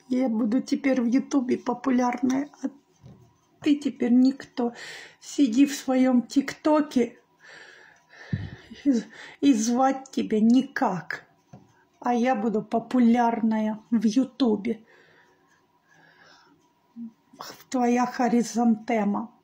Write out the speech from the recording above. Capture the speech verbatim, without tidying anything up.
Я буду теперь в Ютубе популярной, а ты теперь никто. Сиди в своем ТикТоке, и, и звать тебя никак. А я буду популярная в Ютубе. Твоя Хоризонтема.